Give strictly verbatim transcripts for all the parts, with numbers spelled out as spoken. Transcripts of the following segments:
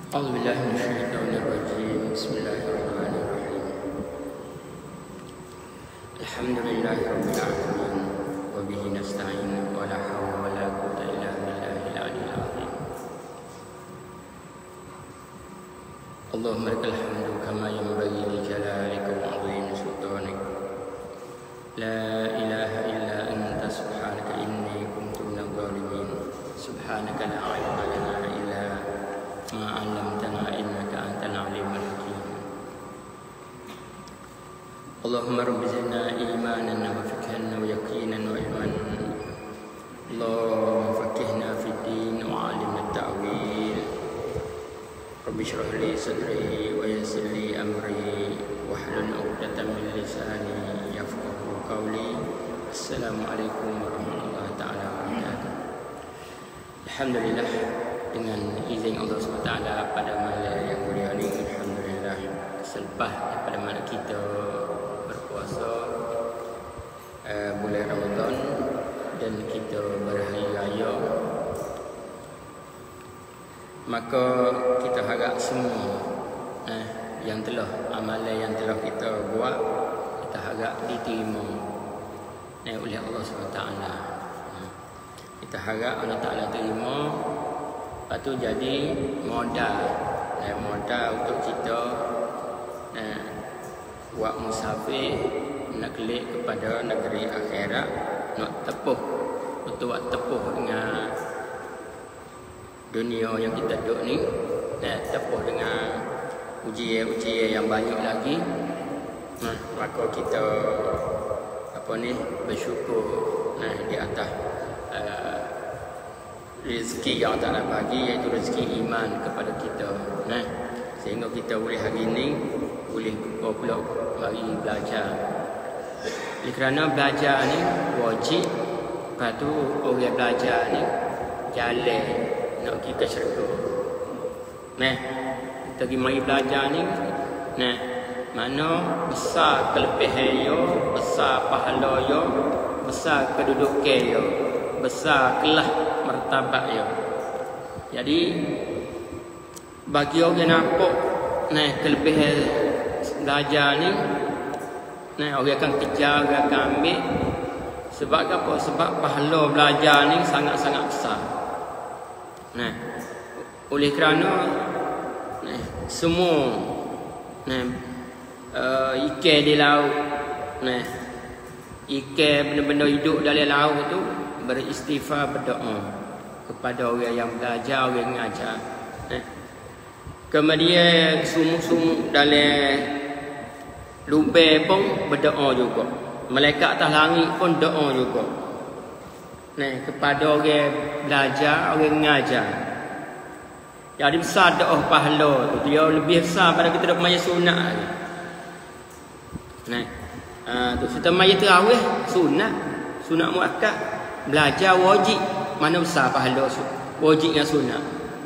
أعوذ بالله من الشيطان الرجيم بسم الله الرحمن الرحيم الحمد لله رب العالمين وبه نستعين ولا حول ولا قوة إلا بالله العلي العظيم اللهم لك الحمد كما ينبغي لجلالك وعظيم سلطانك لا إله إلا أنت سبحانك إني كنت من الظالمين سبحانك لا علم لنا إلا ما علمتنا إنك أنت العليم الحكيم اللهم رب زدنا إيمانا وفقها ويقينا وعلما اللهم فقهنا في الدين وعلمنا التأويل رب اشرح لي صدري ويسر لي أمري واحلل عقدة من لساني يفقهوا قولي السلام عليكم ورحمة الله تعالى وبركاته. Alhamdulillah, dengan izin Allah subhanahu wa taala pada malam yang mulia ini, alhamdulillah, selepas daripada mana kita berpuasa uh, bulan Ramadan dan kita berhari raya, maka kita harap semua eh, yang telah amalan yang telah kita buat, kita harap diterima eh, oleh Allah subhanahu wa taala. Kita harap Allah Ta'ala terima, lepas tu jadi modal eh, modal untuk kita eh, buat musafir nak kelik kepada negeri akhirat, nak tepuh untuk buat tepuh dengan dunia yang kita duduk ni, eh, tepuh dengan ujian-ujian yang banyak lagi. Nah, maka kita apa ni bersyukur nah, di atas uh, rezeki yang Allah bagi, iaitu rezeki iman kepada kita, nah, sehingga kita boleh hari ini boleh buka pula mari belajar. Oleh kerana belajar ni wajib, lepas tu orang belajar ni jalan nak pergi ke syurga. Nah, kita pergi mari belajar ni, nah, mana besar kelebihan yo, besar pahala yo, besar kedudukan yo, besar kelah martabat yo. Jadi bagi orang yang nampak nah kelebihan belajar ni, nah orang akan kejar, orang akan ambil. Sebab apa? Sebab pahala belajar ni sangat-sangat besar. Nah, oleh kerana nah, semua nah uh, ikan di laut, nah ikan benda-benda hidup dalam laut tu beristighfar, berdoa kepada orang yang belajar, orang yang mengajar. Eh. Kemudian sumuk-sumuk dalam lubang pun berdoa juga. Malaikat atas langit pun doa juga. Nah, kepada orang belajar, orang mengajar. Jadi besar doa pahala tu, dia lebih besar pada kita dok maya sunat. Nah, uh, tu kita maya tarawih sunat, sunat muakkad. Belajar wajib, mana besar pahala wajib dengan sunat.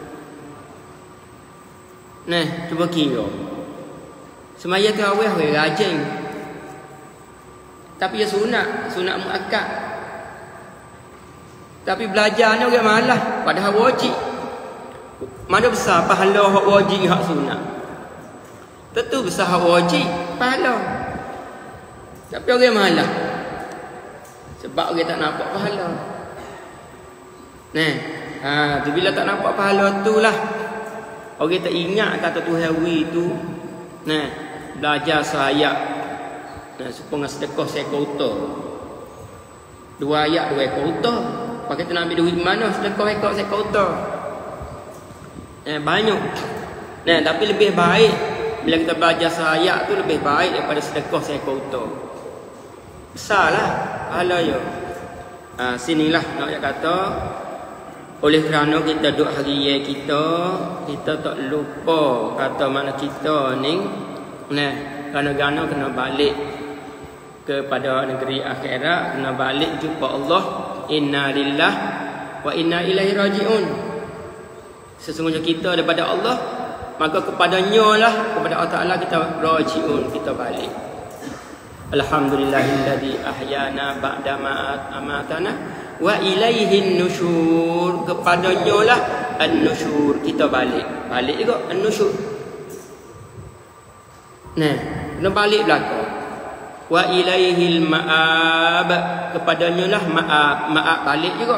Nah, cuba kira. Semaya tarawih we rajin. Tapi ya sunat, sunat muakkad. Tapi belajar ni orang malas, padahal wajib. Mana besar pahala hak wajib hak sunat? Tentu besar hak wajib pahala. Tapi orang malas. Sebab orang tak nampak pahala. Nah, ha, tu bila tak nampak pahala tu lah orang tak ingat kata Tuhan wi tu. Nah, belajar seayat. Nah, supaya sedekah seekor unta. Dua ayat dua ekor unta. Pakai tu nak ambil duit mana sedekah ekor seekor unta? Eh, banyak. Nah, tapi lebih baik bila kita belajar seayat tu lebih baik daripada sedekah seekor unta. Besarlah pahala yo. Ha, sinilah nak kata oleh kerana kita duduk hari kita, kita tak lupa kata mana kita ni nah, kerana-kerana kena balik kepada negeri akhirat, kena balik jumpa Allah. Inna lillah wa inna ilaihi raji'un. Sesungguhnya kita daripada Allah, maka kepadanya lah, kepada Allah Ta'ala kita raji'un, kita balik. Alhamdulillahilladzi ahyana ba'da ma amatana wa ilaihin nusyur. Kepadanya lah an-nusyur, kita balik. Balik juga an-nusyur. Nah, kena balik belakang. Wa ilaihil ma'ab, kepadanya lah ma'ab, ma'ab balik juga.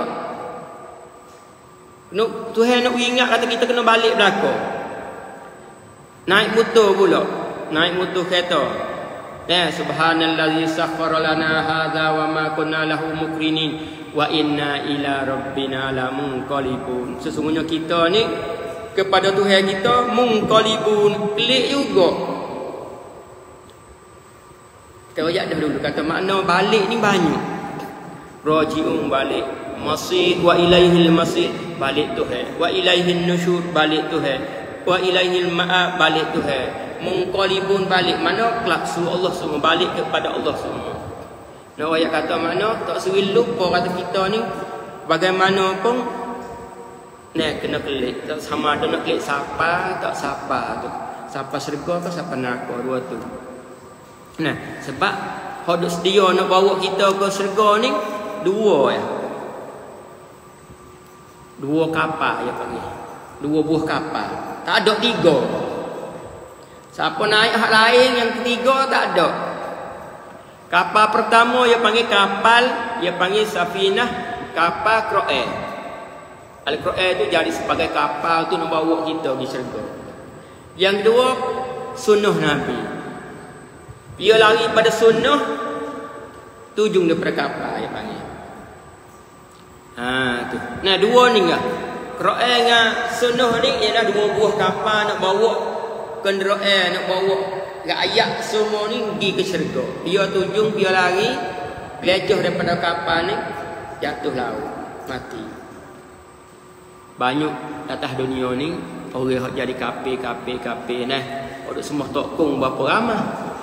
Nak Tuhan nak ingat kata kita kena balik belakang. Naik motor pula, naik motor kereta. Ya, subhanallazi sakhkhara lana hadza wa ma kunna lahu muqrinin wa inna ila rabbina lamunqalibun. Sesungguhnya kita ni kepada Tuhan kita munqalibun, pelik juga. Kita ayat dah dulu kata makna balik ni banyak. Raji'un balik, masih wa ilaihil masih balik Tuhan, wa ilaihin nusyur balik Tuhan, wa ilaihil ma'ab balik Tuhan. Munqalibun balik mana kelak suruh Allah semua balik kepada Allah semua. Nak ayat kata mana tak seri lupa kata kita ni bagaimanapun nah kena kelik, tak sama ada nak kelik siapa tak siapa tu. Siapa syurga ke siapa neraka, dua tu. Nah, sebab hodok sedia nak bawa kita ke syurga ni dua ya. Dua kapal ya panggil. Dua buah kapal. Tak ada tiga. Siapa naik hak lain yang ketiga tak ada. Kapal pertama dia panggil kapal, dia panggil safinah, kapal Qur'an. Al-Qur'an itu jadi sebagai kapal tu nak bawa kita pergi syurga. Yang kedua sunnah Nabi. Dia lari pada sunnah, tujung daripada kapal dia panggil. Ha tu. Nah dua ni enggak. Qur'an dengan sunnah ni ialah dua buah kapal nak bawa kenderaan, nak bawa rakyat semua ni pergi ke syurga. Dia tujung, dia lari, leceh daripada kapal ni, jatuh laut, mati. Banyak atas dunia ni orang jadi kafir, kafir, kafir nah. Orang semua tokong berapa ramai.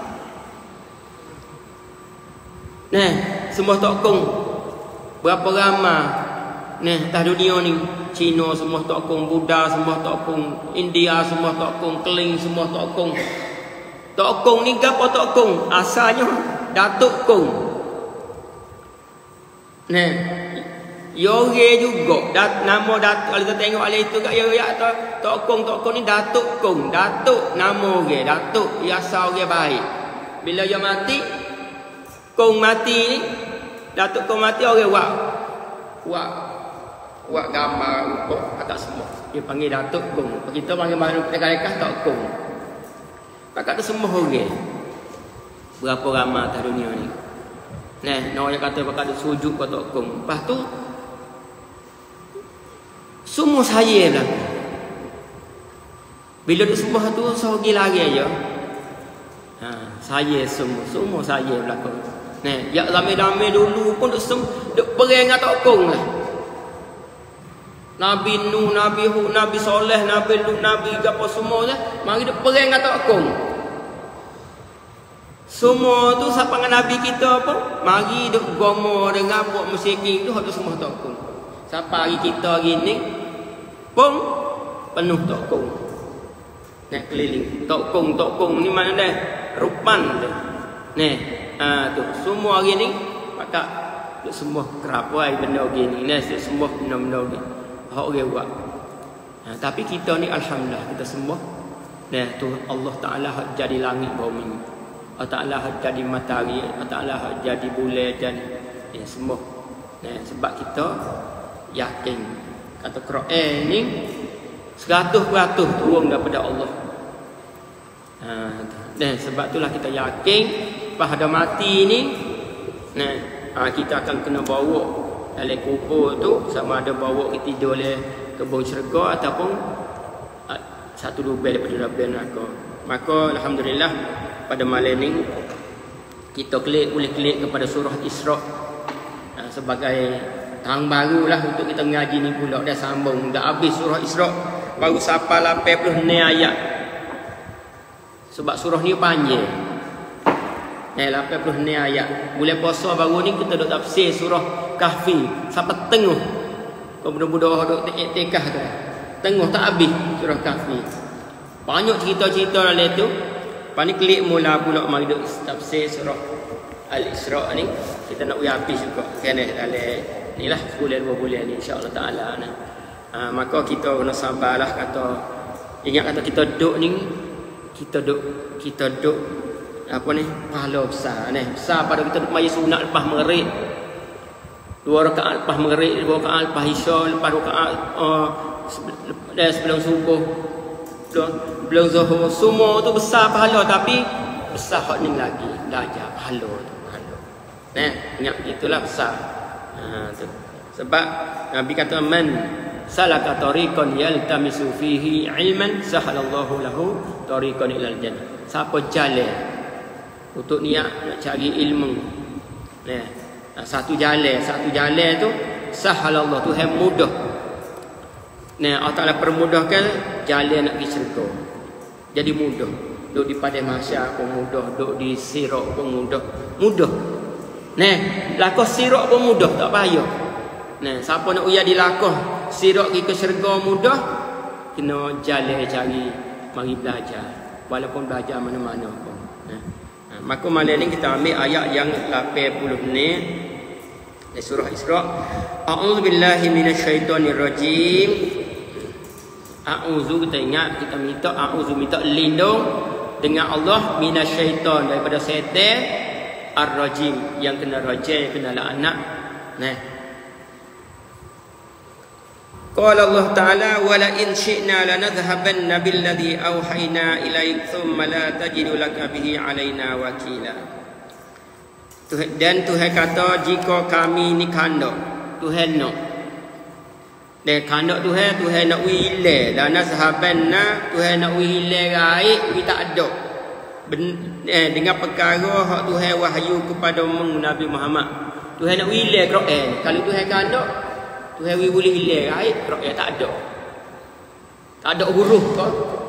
Nah, semua tokong berapa ramai. Nah, atas dunia ni Cina semua tokong, Buddha semua tokong, India semua tokong, Keling semua tokong. Tokong ni gapo tokong? Asalnya Datuk Kong. Nah, Yoge juga dat, nama Datuk. Kalau kita tengok alih itu kat ya tu tokong tokong ni Datuk Kong. Datuk nama orang, Datuk biasa orang baik. Bila dia mati, Kong mati ni, Datuk Kong mati orang wak. Wak buat gambar rupa atas semua. Dia panggil Datuk Kong. Kita panggil makhluk dekat-dekat Tok Kong. Pakak tu semua orang. Berapa ramai atas dunia ni. Nah, nak yang kata pakak tu sujud ke Tok Kong. Lepas tu semua saya lah. Bila tu semua tu sorgi lagi aja. Ha, saya semua, semua saya belakang. Nah, ya ramai-ramai dulu pun duk sem duk perang dengan Tok Kong lah. Nabi Nuh, Nabi Hud, Nabi Soleh, Nabi Lut, Nabi apa semua ni, mari dia perang dengan Tok Kong. Semua tu siapa dengan Nabi kita apa? Mari duk gomo dengan buat musyrikin tu, hak tu semua Tok Kong. Siapa hari kita hari ni pun penuh Tok Kong. Nak keliling. Tok Kong, Tok Kong ni mana dah? Rupan tu. Ni, ah tu semua hari ni pakak duk semua kerap wai benda gini. Ni semua benda-benda ni. Hak orang buat. Ha, tapi kita ni alhamdulillah kita semua. Nah tu Allah Taala hak jadi langit bumi. Allah Taala hak jadi matahari, Allah Taala hak jadi bulan dan ya semua. Nah sebab kita yakin kata Quran ni seratus peratus turun daripada Allah. Ha, nah sebab itulah kita yakin pada mati ni nah ha, kita akan kena bawa dalam kubur tu sama ada bawa kita tidur oleh kebun syurga ataupun uh, satu lubang daripada lubang neraka. Maka alhamdulillah pada malam ni kita klik boleh klik kepada surah Isra uh, sebagai tahun barulah untuk kita mengaji ni pula. Dah sambung dah habis surah Isra baru sampai lapan puluh enam ayat. Sebab surah ni panjang. Eh lapan puluh enam ayat. Bulan puasa baru ni kita duk tafsir surah Kahfi sampai tengah. Kau budak-budak duk iktikaf tu. Tengah tak habis surah Kahfi. Banyak cerita-cerita dalam tu. Lepas ni klik mula pula mari duk tafsir surah Al-Isra ni. Kita nak habis juga. Kena dalam ni lah sebulan dua bulan ni insya-Allah taala nah. Ha, maka kita kena sabarlah kata. Ingat kata kita duduk ni, kita duduk kita duduk apa ni? Pahala besar ni. Besar pada kita duduk maya sunat lepas maghrib. Dua rakaat lepas maghrib, dua rakaat lepas isya, lepas rakaat uh, sebelum subuh, belum zuhur, semua tu besar pahala, tapi besar hak ni lagi belajar pahala tu, pahala. Nah, ingat itulah besar. Ha, tu. Sebab Nabi kata man salaka tariqan yaltamisu fihi ilman sahalallahu lahu tariqan ilal jannah. Siapa jalan untuk niat nak cari ilmu. Nah, satu jalan, satu jalan tu sahalallahu, Tuhan mudah. Nah, Allah Taala permudahkan jalan nak pergi syurga. Jadi mudah. Duduk di padang mahsyar pun mudah, duduk di sirat pun mudah. Mudah. Nah, lakoh sirat pun mudah, tak payah. Nah, siapa nak uya di lakoh sirat pergi ke syurga mudah, kena jalan cari, mari belajar. Walaupun belajar mana-mana pun. Nah, maka malam ni kita ambil ayat yang lapan puluh ni dari surah Isra. A'udzubillahi minasyaitonirrajim. A'udzu, kita ingat, kita minta a'udzu, minta lindung dengan Allah minasyaiton, daripada syaitan ar-rajim, yang kena rajim, kena laknat. Nah, qala Allah Ta'ala wa la in syi'na lanadhhabanna billadhi awhayna ilaik thumma la tajidu laka bihi alaina wakila. Dan Tuhan kata, jika kami ni kandak, Tuhan nak, dan kandak Tuhan, Tuhan nak wile lanadhhabanna, Tuhan nak wile gaib, we tak ada ben, eh, dengan perkara hak Tuhan wahyu kepada Nabi Muhammad. Tuhan nak wile Quran. Kalau Tuhan kandak, Tuhan boleh hilang air, Quran tak ada. Tak ada huruf ke?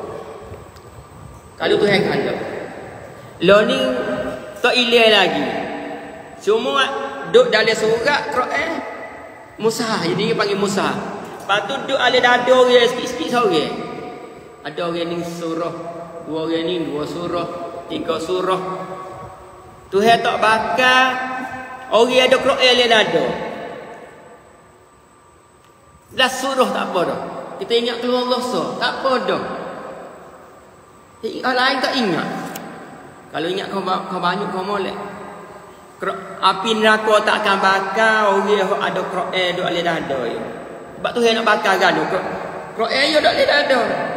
Kalau Tuhan kandung. Lo ni tak hilang lagi. Semua duduk dalam surat Quran Musa, jadi dia panggil Musa. Lepas tu duduk ada dada orang sikit-sikit seorang. Ada orang ni surah, dua orang ni dua surah, tiga surah. Tuhan tak bakal orang ada Quran dalam dada. Dah suruh tak apa dah. Kita ingat keluar Allah so, tak apa dah. Orang lain tak ingat. Kalau ingat kau, kau banyak kau molek. Api neraka tak akan bakar orang yang ada Quran duk alih dada ya. Sebab tu yang nak bakar kan. Quran yo duk alih dada.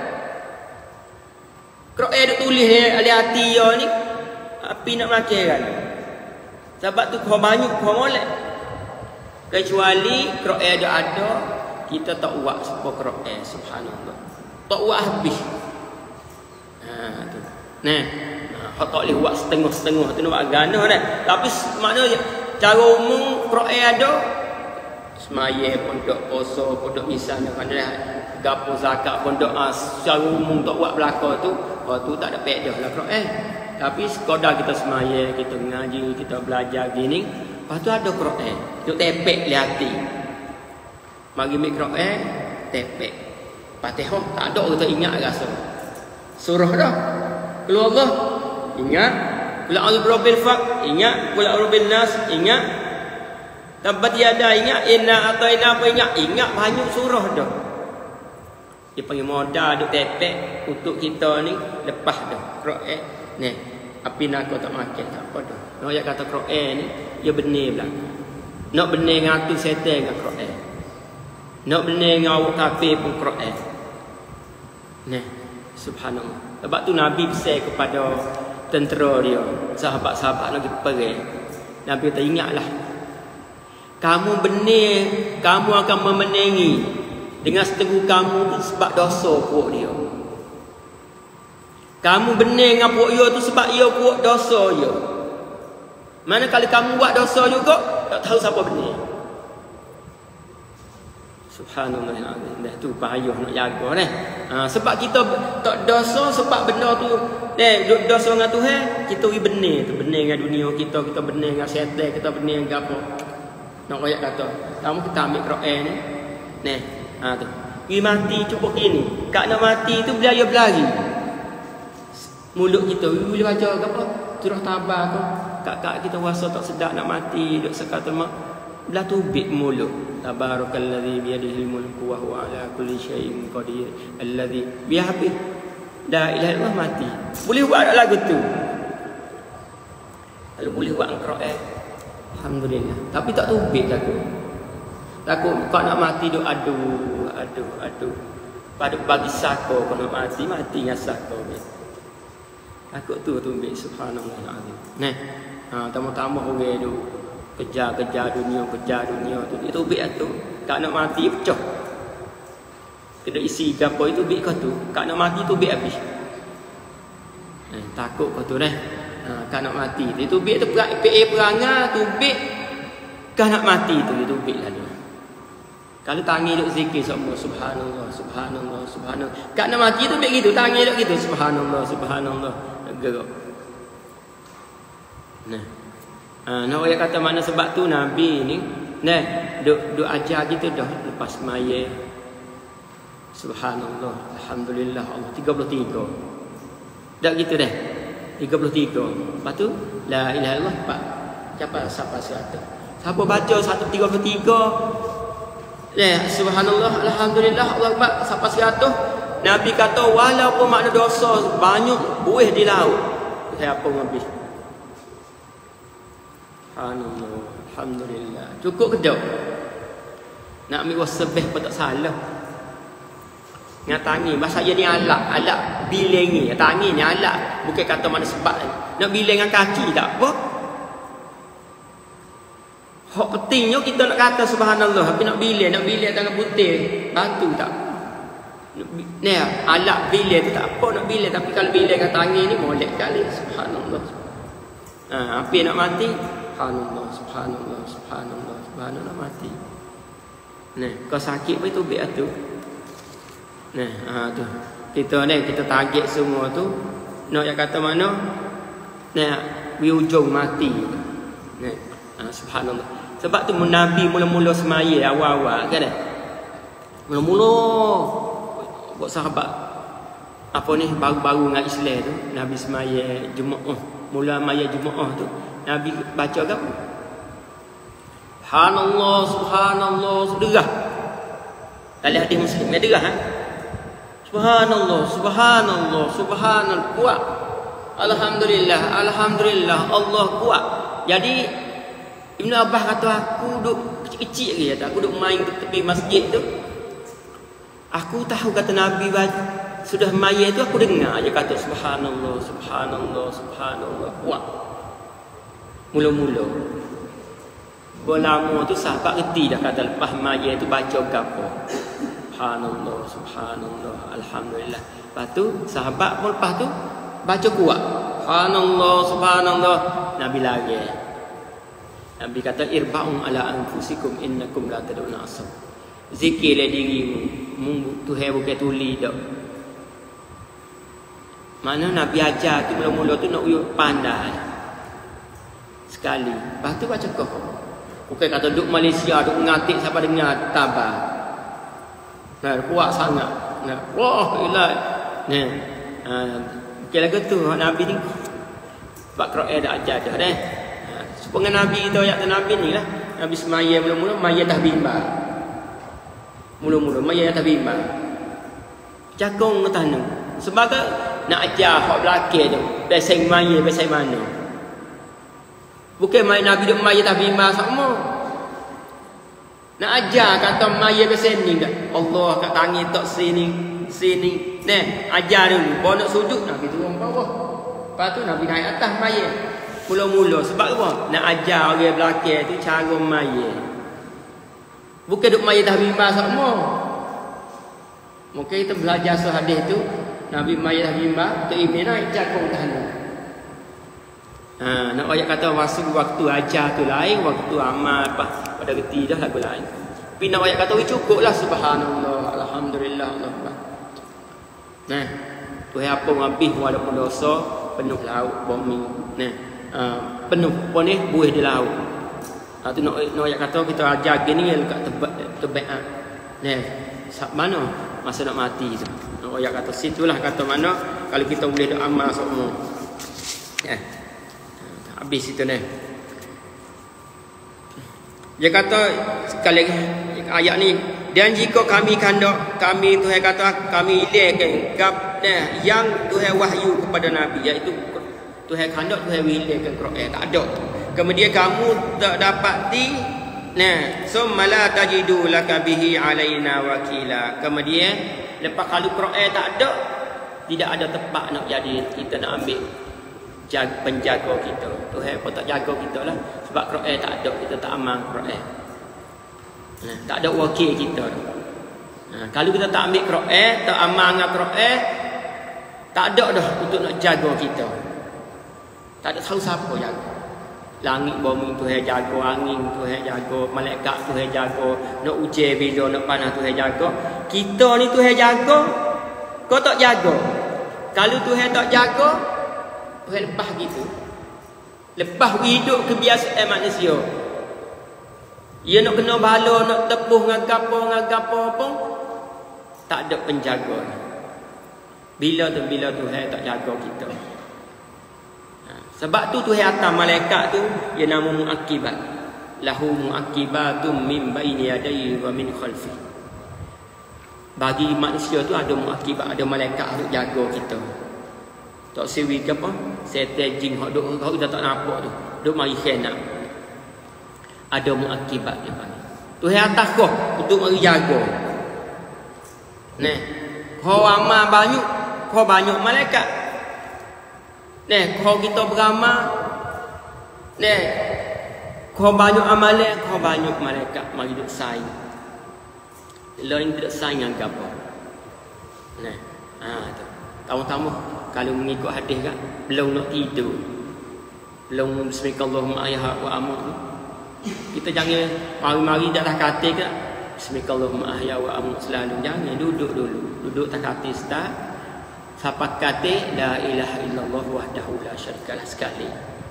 Quran duk tulis alih hati yo ni. Api nak makan kan. Sebab tu kau banyak kau molek. Kecuali Quran duk ada, kita tak buat sebuah Quran, subhanallah. Tak buat habis. Ha tu. Nah, hak tak boleh buat setengah-setengah tu nak buat gana dah. Tapi maknanya cara umum Quran ada, semaya pun dok, puasa pun dok, misalnya kan dah gapo zakat pun dok, secara umum tak buat belaka tu, oh tu tak ada faedah lah Quran. Tapi sekadar kita semaya, kita ngaji, kita belajar gini, lepas tu ada Quran, duk tepek di hati. Mari ambil Quran, tepek. Fatihah tak ada kita ingat rasa. Surah dah. Keluar Allah, ingat. Qul a'udzu birabbil falaq, ingat. Qul a'udzu birabbin nas, ingat. Tabbat yada, ingat. Inna ataina, apa ingat. Ingat banyak surah dah. Dia panggil modal duk tepek untuk kita ni lepas dah. Quran ni, api nak tak makan tak apa dah. Nak ayat kata Quran ni, dia benar belaka. Nak benar ngatur setan dengan Quran. Nak benar dengan awak kafir pun Quran. Nah, subhanallah. Sebab tu Nabi pesan kepada tentera dia, sahabat-sahabat lagi perang. Nabi kata, ingatlah, kamu benar, kamu akan memenangi dengan setengah kamu tu sebab dosa puak dia. Kamu benar dengan puak dia tu sebab ia puak dosa dia. Mana kalau kamu buat dosa juga, tak tahu siapa benar. Subhanallah, dah tu payah nak jaga dah. Ha, sebab kita tak dosa, sebab benda tu eh dosa dengan Tuhan, kita wi benar tu, benar dengan dunia kita, kita benar dengan syaitan, kita benar dengan apa. Nak ayat kata, kamu kita ambil Quran ni. Nah, ha tu. Wi mati cuba kini. Kak nak mati tu berlari berlari. Mulut kita wi boleh baca apa? Surah Tabah tu. Kak-kak kita rasa tak sedap nak mati, duk sekata mak. Belah tubik mulut. Tabarakalladzi biyadihil mulku wa huwa ala kulli syai'in qadir. Alladzi biar habis. La ilaha illallah mati. Boleh buat lagu tu. Kalau boleh buat Al-Quran, alhamdulillah. Tapi tak tubik takut. Takut kau nak mati duk aduh, aduh, aduh. Pada bagi sako kau nak mati, mati dengan sako. Takut tu tubik, subhanallah azim. Nah, ha, tambah-tambah orang tu kejar-kejar dunia, kejar dunia tu. Dia tubik tu. Tak nak mati pecah. Kena isi gapo itu tubik kau tu. Kak nak mati tubik habis. Eh, takut kau tu dah. Ha, kak nak mati. Dia tubik tu perang P A perangai tubik. Kak nak mati tu dia tubik lalu. Kalau tangi duk zikir semua subhanallah, subhanallah, subhanallah. Kak nak mati tubik gitu, tangi duk gitu subhanallah, subhanallah. Gerak. Nah. Ha, nak ayat kata mana sebab tu Nabi ni nah duk duk ajar gitu dah lepas mayat. Subhanallah, alhamdulillah Allah tiga puluh tiga. Tak gitu dah. tiga puluh tiga. Lepas tu la ilaha illallah Pak. Siapa siapa seratus. Siapa baca satu tiga puluh tiga. Eh subhanallah, alhamdulillah, Allah Akbar sampai seratus. Nabi kata walaupun makna dosa banyak buih di laut. Siapa habis. Subhanallah, alhamdulillah. Cukup ke tak? Nak ambil wasbih pun tak salah. Dengan tangi, bahasa dia ni alak, alak biling ni, tangi ni alak. Bukan kata mana sebab nak biling dengan kaki tak apa. Hak pentingnya kita nak kata subhanallah, tapi nak biling, nak biling tangan putih, bantu tak. Ni alak biling tu tak apa nak biling, tapi kalau biling dengan tangi ni molek kali subhanallah. Ha, apa nak mati? Subhanallah, subhanallah, subhanallah, subhanallah mati. Nah, kau sakit pun tu biar tu. Nah, ha tu. Kita ni kita target semua tu nak yang kata mana? Nah, di ujung mati. Nah, ha, subhanallah. Sebab tu Nabi mula-mula semaya awal-awal kan dah. Mula-mula buat sahabat apa ni baru-baru dengan Islam tu, Nabi semaya Jumaat, mula maya Jumaat tu, Nabi baca apa? Subhanallah, subhanallah, derah. Dalam hadis Muslim dia derah ha? Subhanallah, subhanallah, subhanallah, kuat. Alhamdulillah, alhamdulillah, Allah kuat. Jadi Ibn Abbas kata aku duduk kecil-kecil lagi kata, aku duduk main tepi masjid tu. Aku tahu kata Nabi sudah mayat tu aku dengar je kata subhanallah, subhanallah, subhanallah, kuat. Mula-mula berlama tu sahabat reti dah kata lepas mayat tu baca gapo. Subhanallah, subhanallah, alhamdulillah. Lepas tu sahabat pun lepas tu baca kuat. Subhanallah, subhanallah. Nabi lagi. Nabi kata irba'un ala anfusikum innakum la tad'una asam. Zikirlah dirimu. Tuhan bukan tuli dak. Mana Nabi ajar tu mula-mula tu nak uyuk pandai. Sekali. Lepas tu baca kau. Bukan kata duduk Malaysia duduk ngatik siapa dengar tabah. Nah, kuat sangat. Nah, wah ilah. Nah. Uh, okay lagu tu Nabi ni sebab Quran dah ajar dah dah. Supaya Nabi kita ayat Nabi ni lah. Nabi semaya mula-mula maya dah bimbang. Mula-mula maya dah bimbang. Cakong ke tanah. Sebab nak ajar hak belakang tu. Biasa maya biasa mana. Bukan main Nabi duk maya dah bimbang sama. Nak ajar kata maya biasa ni dah. Allah kat tangi tok sini sini. Nah, ajar dulu. Bawa nak sujud Nabi turun bawah. Lepas tu Nabi naik atas maya. Mula-mula sebab apa? Nak ajar orang belakang tu cara maya. Bukan duk maya dah bimbang sama. Mungkin kita belajar sehadis tu Nabi maya dah bimbang, tu Ibn naik cakong tahanan. Ha, nak ayat kata masuk waktu ajar tu lain, waktu amal apa pada reti dah lagu lain. Tapi nak ayat kata cukuplah subhanallah, alhamdulillah, Allah. Nah, tu apa habis walaupun dosa penuh laut bumi. Nah, uh, penuh apa ni buih di laut. Ha, tu nak nak ayat kata kita ajar gini dekat tebak tebak. Nah, sab mana masa nak mati tu. Nak ayat kata situlah kata mana kalau kita boleh doa amal semua. Eh. Habis itu ni. Dia kata sekali lagi ayat ni, dan jika kami kandak kami Tuhan kata kami hilangkan gap nah, yang Tuhan wahyu kepada Nabi, iaitu Tuhan kandak Tuhan hilangkan Quran, tak ada. Kemudian kamu tak dapati nah, summa la tajidu laka bihi alaina wakila. Kemudian lepas kalau Quran tak ada, tidak ada tempat nak jadi kita nak ambil jaga, penjaga kita. Tuhan pun tak jaga kita lah. Sebab Quran tak ada, kita tak amal Quran. Nah, tak ada wakil kita. Nah, kalau kita tak ambil Quran, tak amal dengan Quran, tak ada dah untuk nak jaga kita. Tak ada tahu siapa jaga. Langit bumi Tuhan jaga, angin Tuhan jaga, malaikat Tuhan jaga, nak hujan bila nak panas Tuhan jaga. Kita ni Tuhan jaga, kau tak jaga. Kalau Tuhan tak jaga, Tuhan lepas gitu. Lepas hidup kebiasaan manusia. Ia nak kena bala, nak tepuh dengan gapo, dengan gapo pun tak ada penjaga. Bila tu bila Tuhan tak jaga kita. Ha, sebab tu Tuhan hantar malaikat tu dia nama muakibat. Lahu muakibatum min baini yadayhi wa min khalfi. Bagi manusia tu ada muakibat, ada malaikat untuk jaga kita. Tak sewi ke apa? Setan jin hak duk hak dah tak nampak tu. Duk mari khanak. Ada muakibat dia panggil. Tuhan atas kau untuk mari jaga. Nah, kau amal banyak, kau banyak malaikat. Nah, kau kita beramal, nah, kau banyak amalan, kau banyak malaikat mari duk saing. Lain tidak saing dengan apa. Nah, ha tu. Tamu-tamu kalau mengikut hadis kan, belum nak tidur, belum bismillahirrahmanirrahim ayat wa amut. Kita jangan mari-mari dah tak kata ke bismillahirrahmanirrahim wa amut selalu. Jangan duduk dulu. Duduk tak kata start. Siapa kata la ilaha illallah wahdahu la syarikalah sekali.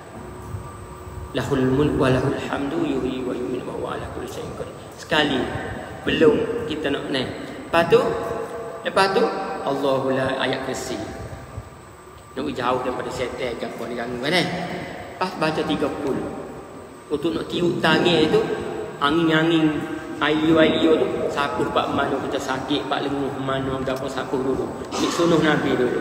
Lahul mulk wa lahul hamdu yuhyi wa yumiitu wa huwa ala kulli syai'in qadir. Sekali. Belum kita nak naik. Lepas tu lepas tu Allahu la ayat kursi. Nak jauh daripada setan ke apa dia ganggu kan. Pas baca tiga puluh. Untuk nak tiup tangan itu, angin-angin ayu-ayu tu sapuh pak mana kita sakit, pak lenguh mana gapo sapuh dulu. Ni sunnah Nabi dulu.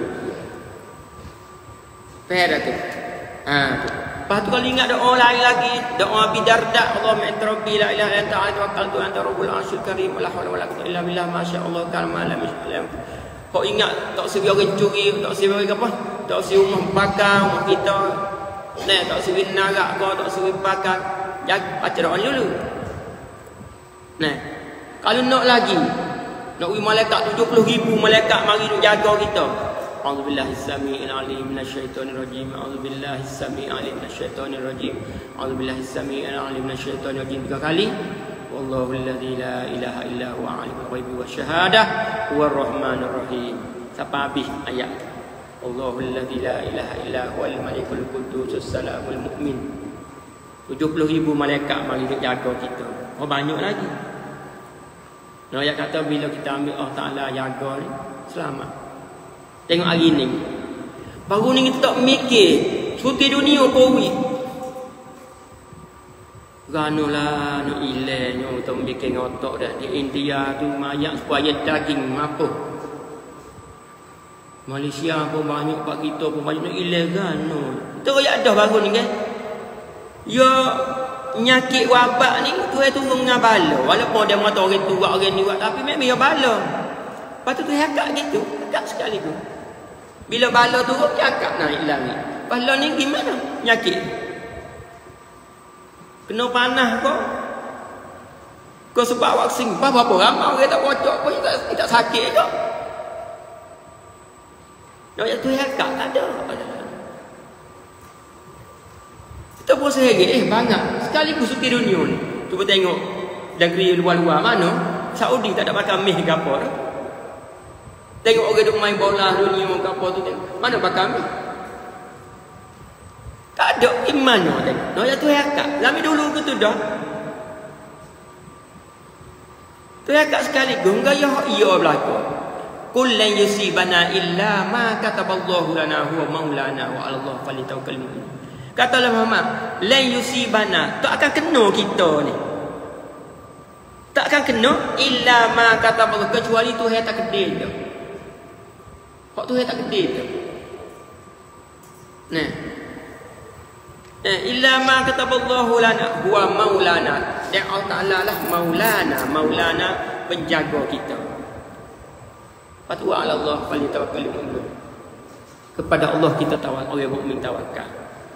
Faham tu? Ha tu. Lepas tu kalau ingat doa lain lagi, doa Abi Darda, Allahumma anta rabbi la ilaha illa anta tawakkaltu anta rabbul arsyil karim la haula wala quwwata illa billah masyaallah kana lam yashlam. Kau ingat tak sebi orang curi, tak sebi orang apa? Tak sebi rumah bakar rumah kita. Nah, tak sebi narak kau, tak sebi bakar. Jaga baca doa dulu. Nah, kalau nak lagi, nak wi malaikat tujuh puluh ribu malaikat mari duk jaga kita. A'udzubillahi samii'il 'aliim minasyaitonir rajiim. A'udzubillahi samii'il 'aliim minasyaitonir rajiim. A'udzubillahi samii'il 'aliim minasyaitonir rajiim tiga kali. Wallahu alladzi la ilaha illa huwa 'alimul ghaibi wasyahadah huwar rahmanur rahim. Sampai habis ayat. Allahu alladzi la ilaha illa huwal malikul quddus salamul mu'min. tujuh puluh ribu malaikat mari duk jaga kita. Oh banyak lagi. Nah, ayat kata bila kita ambil Allah Taala jaga ni, selamat. Tengok hari ni. Baru ni kita tak mikir cuti dunia kowi. Ganolah nak ilahnya untuk bikin otak dah di India tu mayat supaya daging apa. Malaysia pun banyak, pak kita pun banyak nak ilah gano. Tu ya dah baru ni kan. Ya penyakit wabak ni Tuhan turun dengan bala. Walaupun dia mata orang tua orang ni buat, tapi memang dia bala. Lepas tu Tuhan akak gitu, akak sekali tu. Bila bala turun dia akak naik langit. Bala ni gimana? Penyakit. Kena panah kau. Kau sebab vaksin, apa-apa ramai orang tak bocok pun tak, tak sakit kau. Nak yang Tuhan akak tak ada. Kita pun sehari, eh banyak. Sekaligus suki dunia ni. Cuba tengok negeri luar-luar mana. Saudi tak ada makan meh ke apa. Tengok orang duk main bola dunia ke apa tu. Tengok. Mana makan meh? Tak ada iman no tengok. No ya Tuhan akak. Lami dulu ke tu dah. Tuhan akak sekaligus. Gaya hak iya berlaku. Qul lan yusibana illa ma kataballahu lana huwa maulana wa 'ala Allah falyatawakkalul mu'minun. Katalah Muhammad, la yusibana, tak akan kena kita ni. takkan kena illa ma kata Allah, kecuali Tuhan tak kedil tu. Hak Tuhan tak kedil tu. Nah. Nah, illa ma kata Allah lana huwa maulana. Dan Allah Taala lah maulana, maulana penjaga kita. Patu ala Allah falyatawakkalul mu'min. Kepada Allah kita tawakal, orang mukmin tawakal.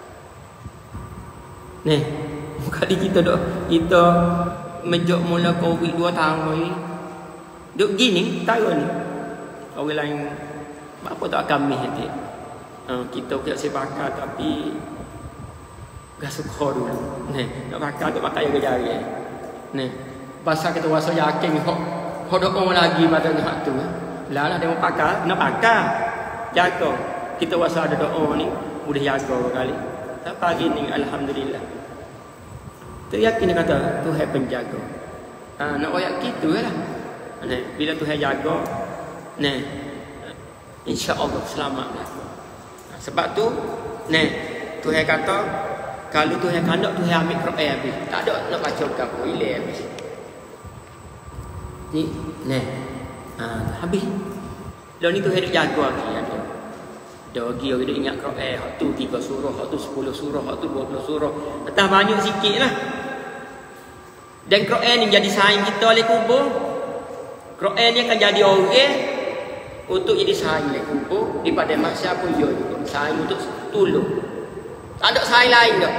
Nah, kali kita dok kita menjok mula Covid dua tahun ni. Duk gini tahun ni. Orang lain apa tak kami hati. Uh, kita tak sebakar tapi gak suka dulu. Nah, nak bakar tu pakai yang jari. Nah, pasal kita rasa yakin hok hok dok lagi pada hak tu. Lah lah dia mau pakar, nak pakar. Jaga. Kita rasa ada doa ni boleh jaga kali. Tak pagi ni alhamdulillah. Tu yakin dia kata Tuhan penjaga. Ha, nak ayat gitu lah. Nah, bila Tuhan jaga, nah insya-Allah selamatlah. Sebab tu, nah Tuhan kata kalau Tuhan kandak Tuhan ambil Quran habis. Tak ada nak baca apa hilang habis. Ni, nah. Ha, habis. Lalu ni Tuhan jaga lagi ada. Dah lagi orang ingat Quran, hak tu tiga surah, hak tu sepuluh surah, hak tu dua puluh surah. Entah banyak sikitlah. Dan Quran ni jadi saing kita oleh kubur. Quran ni akan jadi orang untuk jadi saing oleh kubur daripada masa pun dia juga saing untuk tolong. Tak ada saing lain dah.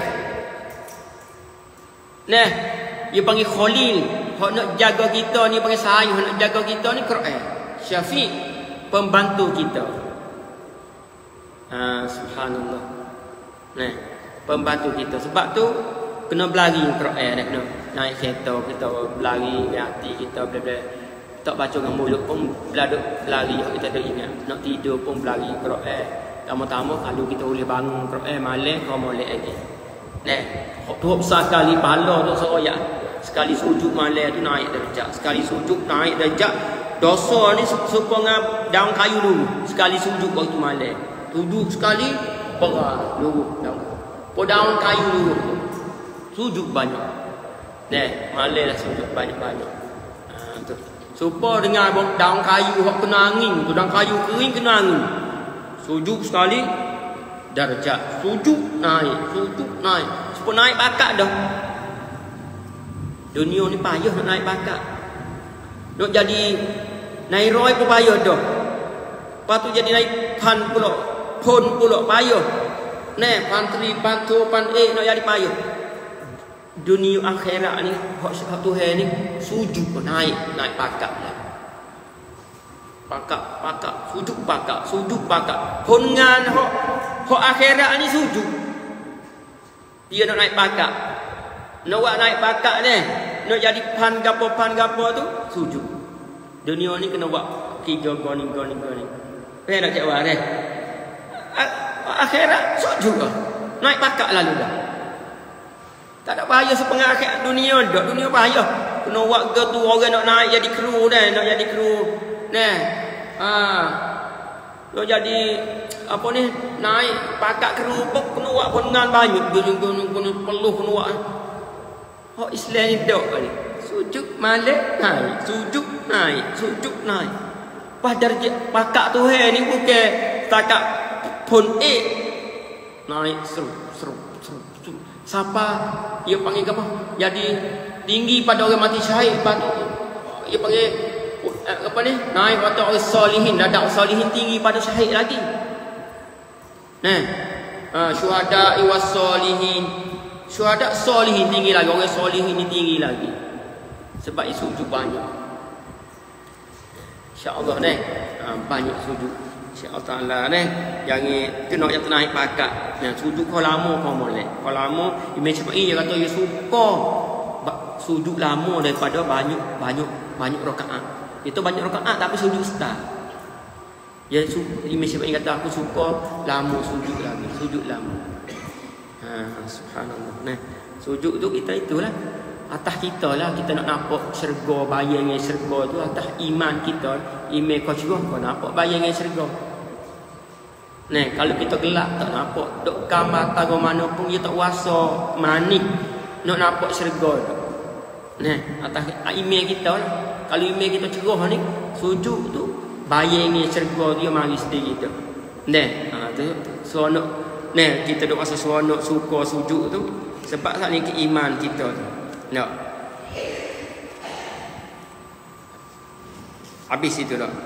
Nah, dia panggil Khalil. Hak nak jaga kita ni panggil saing, hak nak jaga kita ni Quran. Syafiq, pembantu kita. Ha, subhanallah. Nah, pembantu kita. Sebab tu kena berlari Quran dah kena. Naik kereta kita berlari hati kita bla-bla. Tak baca dengan mulut pun berlari kita dah ingat. Nak tidur pun berlari Quran. Tama-tama kalau kita boleh bangun Quran malam kau molek lagi. Nah, tu besar sekali pahala tu seroyak. Sekali sujud malam tu naik darjat. Sekali sujud naik darjat. Dosa ni supaya daun kayu dulu. Sekali sujud waktu malam. Sujud sekali perah dulu daun. Po daun kayu dulu. Sujud banyak. Nah, malam lah sujud banyak-banyak. Ha, tu. Supaya dengan daun kayu hak kena angin, tu daun kayu kering kena angin. Sujud sekali darjat. Sujud naik, sujud naik. Supaya naik bakat dah. Dunia ni payah nak naik bakat. Nak jadi naik roy pun payah dah. Lepas tu jadi naik pan pula. Pun pula payah. Nah, pan tri, pan tu, pan eh nak jadi payah. Dunia akhirat ni hak hak Tuhan ni sujud naik, naik bakat lah. Bakat, bakat, sujud bakat, sujud bakat. Hongan hak hak akhirat ni sujud. Dia nak naik bakat. Nak buat naik bakat ni, nak jadi pan gapo pan gapo tu sujud. Dunia ni kena buat tiga goni goni goni. Eh nak jawab ni. Akhirat sujud ke? Naik bakat lalu dah. Tak ada bahaya sepengah akhirat dunia dak. Dunia bahaya. Kena buat ke tu orang nak naik jadi kru dah, nak jadi kru. Nah. Ha. Nak jadi apa ni? Naik bakat kru pun kena buat dengan banyak. Guna-guna perlu kena buat. Oh Islam ni dak kali. Sujud malam naik, sujud naik, sujud naik. Pas darjat bakat Tuhan ni bukan setakat pun eh naik seru seru seru. Siapa dia panggil apa? Jadi tinggi pada orang mati syahid. Lepas tu dia panggil apa ni? Naik pada orang solihin. Dadak solihin tinggi pada syahid lagi. Nah, ha, syuhada iwas solihin. Syuhada solihin tinggi lagi. Orang solihin ni tinggi lagi. Sebab dia sujud banyak. InsyaAllah ni ha, banyak sujud. InsyaAllah Ta'ala ni jangan tu nak yang naik bakat. Nah, sujud kau lama kau boleh. Kau lama Imam Syafi'i dia kata dia suka sujud lama daripada banyak banyak banyak rakaat. Itu banyak rakaat tapi sujud start. Ya Imam Syafi'i kata aku suka lama sujud lagi, sujud lama. Ha, subhanallah. Nah, sujud tu kita itulah atas kita lah kita nak nampak syurga bayang dengan syurga tu atas iman kita iman kau juga kau nampak bayang dengan syurga. Nah, kalau kita gelap tak nampak dok gambar tago mana pun dia tak kuasa manik nak nampak syurga tu. Nah, atas email kita lah. Kalau email kita cerah ni, sujud tu bayang ni syurga dia mari sendiri tu. Nah, ha tu seronok. Nah, kita duk rasa seronok suka sujud tu sebab sat ni keiman kita tu. Nak. Habis itu dah.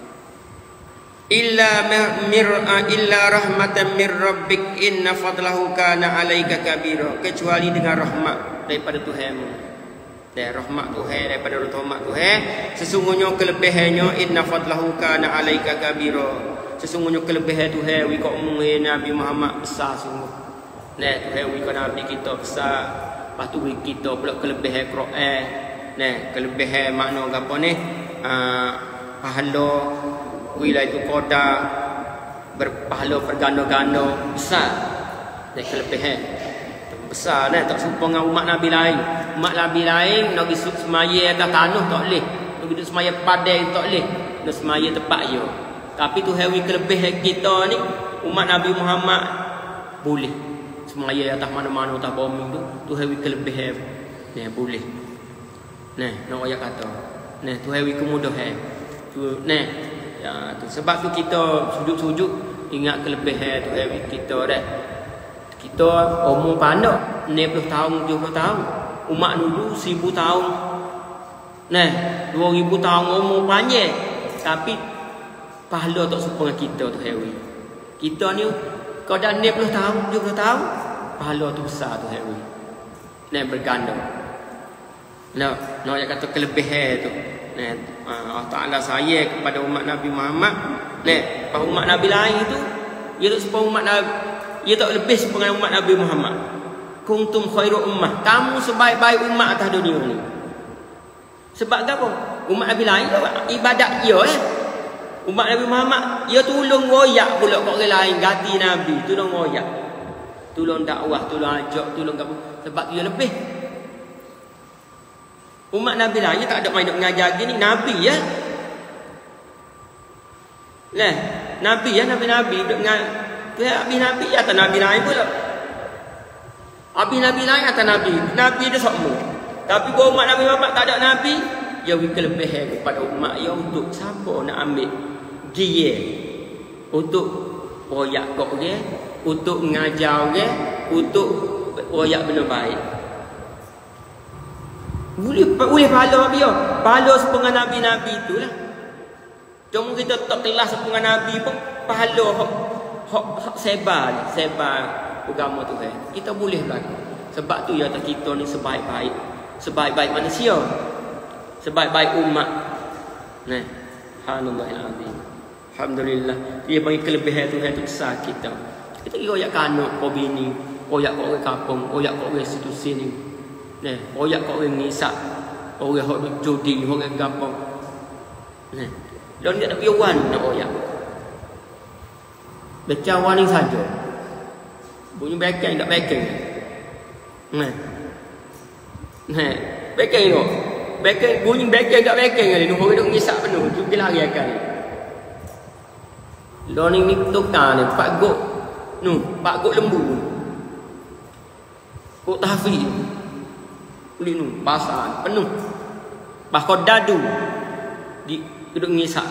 Illa mir'a illa rahmatan mir rabbik inna fadlahu kana 'alaika kabira, kecuali dengan rahmat daripada Tuhanmu. Dan rahmat Tuhan daripada rahmat Tuhan, sesungguhnya kelebihannya inna fadlahu kana 'alaika kabira. Sesungguhnya kelebihan Tuhan wi kau Nabi Muhammad besar sungguh. Nah, Tuhan wi kau Nabi kita besar. Lepas tu wi kita pula kelebihan Quran. Nah, kelebihan makna apa ni? Uh, pahala wilayah qada berpahala berganda-ganda besar. Dan kelebihan besar dah, tak serupa dengan umat Nabi lain. Umat Nabi lain nak pergi semaya atas tanah tak boleh, nak pergi semaya padang tak boleh, nak semaya tempat je. Tapi tu hawi kelebihan kita ni umat Nabi Muhammad boleh semaya atas mana-mana atas bumi tu, tu hawi kelebihan ni boleh. Nah, nak ayat kata. Nah, tu hawi kemudahan. Tu nah, ya tu sebab tu kita sujud-sujud ingat kelebihan tu hawi kita dah. Kita umur pandai enam puluh tahun, tujuh puluh tahun. Umat dulu seribu tahun. Nah, dua ribu tahun umur panjang. Tapi pahala tak serupa dengan kita tu Hewi. Kita ni kau dah enam puluh tahun, tujuh puluh tahun, pahala tu besar tu Hewi. Nah, berganda. Nah, nak yang kata kelebihan tu. Nah, Allah Taala sayang kepada umat Nabi Muhammad. Nah, pada umat Nabi lain tu, dia tak serupa umat Nabi, ia tak lebih serupa dengan umat Nabi Muhammad. Kuntum khairu ummah, kamu sebaik-baik umat atas dunia ni. Sebab apa? Umat Nabi lain ibadat dia eh. Umat Nabi Muhammad, ia tolong royak pula kat orang lain ganti Nabi, tolong royak. Tolong dakwah, tolong ajak, tolong apa? Sebab dia lebih. Umat Nabi lain dia tak ada main nak mengajar gini, Nabi ya. Nah, Nabi ya, Nabi-Nabi duk dengan tu habis Nabi atas Nabi lain pula. Habis Nabi lain atas Nabi. Nabi dia semua. Tapi kalau umat Nabi Muhammad tak ada Nabi, dia beri kelebihan kepada umat yang untuk siapa nak ambil dia, untuk royak kau orang, untuk mengajar orang, untuk royak benda baik. Boleh boleh pahala dia. Pahala sepengan Nabi-Nabi itulah. Cuma kita tak kelas sepengan Nabi pun pahala hak hak hak sebar, sebar agama Tuhan. Kita boleh berlaku. Sebab tu ya kita ni sebaik-baik, sebaik-baik manusia, sebaik-baik umat. Nah, subhanallahil azim. Alhamdulillah. Dia bagi kelebihan Tuhan tu besar kita. Kita kira royak kanak kau bini, royak kau orang kampung, royak kau orang institusi ni. Nah, royak kau orang ngisak, orang hok judi, orang gapo. Nah, dan dia nak piwan nak royak. Baca warning saja. Bunyi backing tak backing. Nah. Nah, backing tu. Backing bunyi backing tak backing ni. Orang duk ngisak penuh, tu pergi lari akan. Learning ni tukar ni, pak gok. Nu, pak gok lembu. Gok tahfiz. Kulit nu, basah, penuh. Bahkan dadu di duduk ngisak.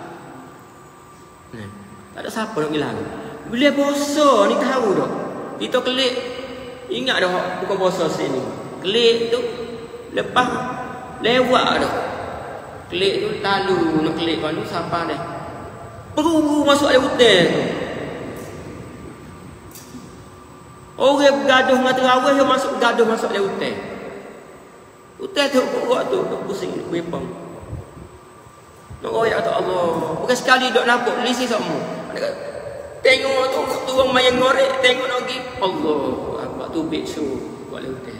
Nah. Tak ada siapa nak bilang. Bila puasa ni tahu dah. Kita kelik. Ingat dah bukan puasa sini. Kelik tu lepas lewat dah. Kelik tu lalu nak kelik kan tu siapa dah. Perlu masuk air hutan tu. Orang bergaduh dengan terawih yang masuk bergaduh masuk air hutan. Hutan tu kok tu pusing bepang. Nak royak tak Allah. Bukan sekali duk nampak lisi semua. Tengok tu turun main ngorek, tengok lagi Allah apa tu bisu buat leutan.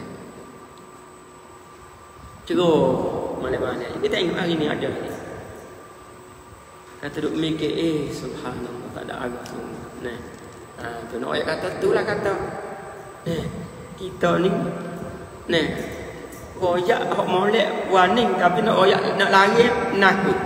Cerah mana-mana. Kita tengok hari ni ada ni. Kata duk mikir eh subhanallah tak ada arah tu. Nah. Ha tu nak ayat kata tu lah kata. Eh kita ni nah royak hok molek warning tapi nak royak nak lari nakut.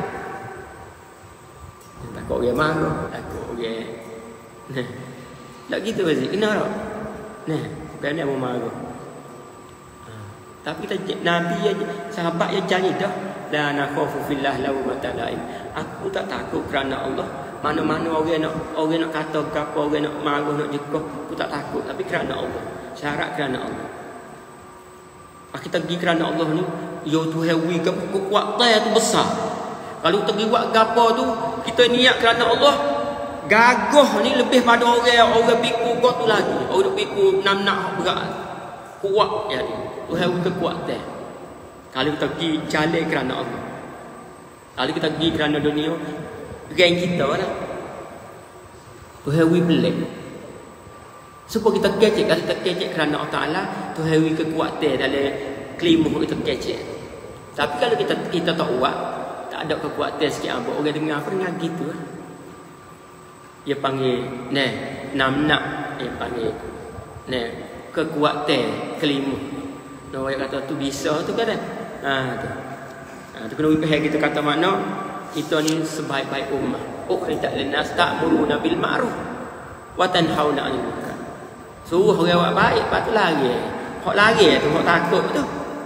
Takut orang marah, takut orang. Nah, tak gitu Aziz. Kena tak? Nah, bukan dia mau marah. Tapi kita Nabi ya, sahabat ya janji dah, la nakhafu fillah lawmata laim. Aku tak takut kerana Allah. Mana-mana orang nak orang nak kata apa, orang nak marah, nak jekah, aku tak takut. Tapi kerana Allah, syarat kerana Allah. Kita pergi kerana Allah ni, yo tu hewi ke kekuatan tu besar. Kalau kita pergi buat gapo tu, kita niat kerana Allah, gagah ni lebih pada orang orang pikul kau tu lagi. Orang pikul nak nak berat. Kuat ya ni. Tu hewi kekuatan. Kalau kita pergi jalan kerana Allah. Kalau kita pergi kerana dunia, geng kita lah. Tu hewi pelik. Supaya kita kecek, kalau kita kecek kerana Allah Ta'ala, tu hewi kekuatan dalam kelima kita kecek. Tapi kalau kita kita tak buat, tak ada kekuatan sikit apa, orang dengar apa dengar gitu lah. Dia panggil, nah, namnak, dia panggil, nah, kekuatan kelima. Nah, orang kata tu bisa tu kan? Ha, tu. Ha, tu kena wipah kita kata makna, kita ni sebaik-baik ummah. Ukhrijat linnas ta'muruna bil ma'ruf wa tanhauna 'anil munkar. Suruh orang buat baik, lepas tu lari. Hak lari tu, hak takut tu.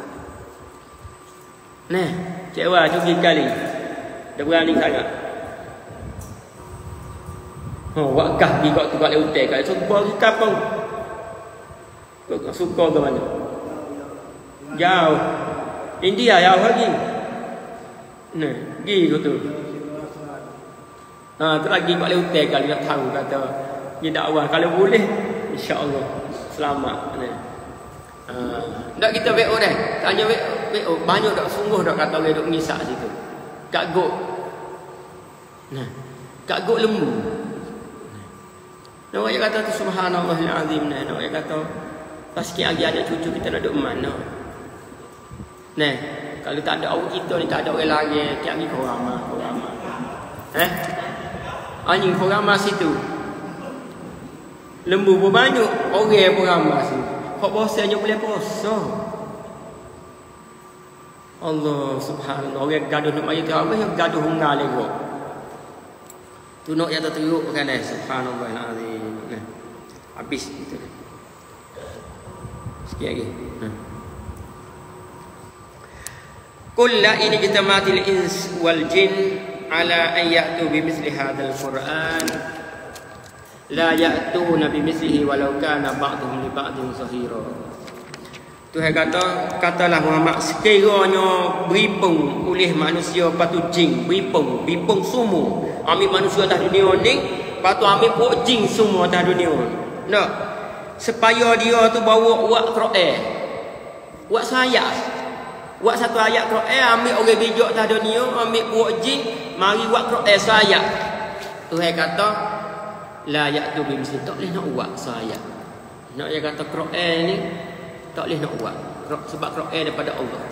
Nah, Cik Wah cuci kali. Dia berani sangat. Oh, wakah pergi kat tempat hotel kat. Suka pergi kapau. Kau suka ke mana? Jauh. India jauh lagi. Nah, pergi kau tu. Ha, tu lagi kat hotel kali nak tahu kata dia dakwah kalau boleh insya-Allah selamat. Nah. Ha, ndak kita W O dah. Tanya W O banyak dak sungguh dak kata orang duk ngisak situ. Kat gok. Nah. Kat gok lembu. Nah, orang kata tu subhanallahil azim. Nah, orang kata pas sikit lagi ada cucu kita nak duk mana. Nah, kalau tak ada awak kita ni tak ada orang lari, tiap ni kau ramah, kau ramah. Eh? Anjing kau ramah situ. Lembu pun banyak, orang pun ramah situ. Kau bosannya boleh puasa. Allah subhanallah. Orang gaduh nak mari tu apa yang gaduh hungar lego. Tu nak yang teruk kan eh subhanallahil azim. Habis itu. Sikit lagi. Hmm. Qul la in ijtama'atil ins wal jin ala an ya'tu bimithli hadzal Qur'an la ya'tuna bimithlihi walau kana ba'dhum li ba'dhin zahira. Tuhan kata, katalah Muhammad, sekiranya beripung oleh manusia patu jin, beripung, beripung semua. Ambil manusia atas dunia ni, patu ambil pun jin semua atas dunia. Nak supaya dia tu bawa buat Quran. Buat saya. Buat satu ayat Quran, ambil orang bijak atas dunia, ambil buat jin, mari buat Quran saya. Tuhan kata, la ya'tu bimithli, tak boleh nak buat saya. Nak dia kata Quran ni tak boleh nak buat sebab Quran daripada Allah.